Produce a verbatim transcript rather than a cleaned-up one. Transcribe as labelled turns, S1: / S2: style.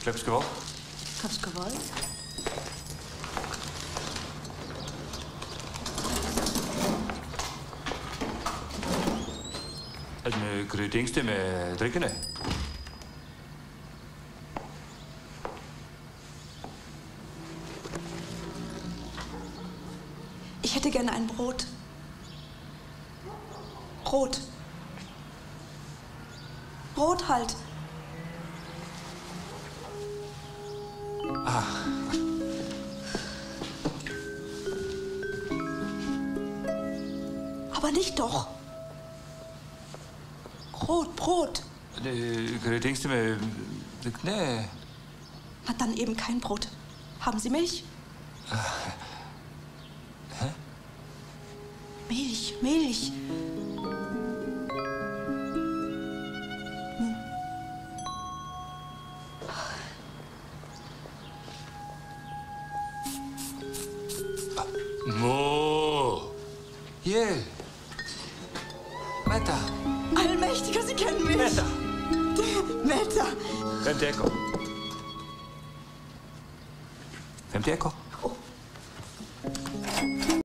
S1: Heb je geweld?
S2: Heb je geweld?
S1: Een groetings met drinken, hè?
S2: Ich hätte gerne ein Brot. Brot. Brot halt.
S1: Ah.
S2: Aber nicht doch. Brot, Brot.
S1: De groetings met... Nee.
S2: Na, dann eben kein Brot. Haben Sie Milch?
S1: Hä?
S2: Milch, Milch.
S1: Mo. Yeah. Meta.
S2: Allmächtiger, Sie kennen mich.
S1: Meta.
S2: Meta.
S1: Femteco. Femteco.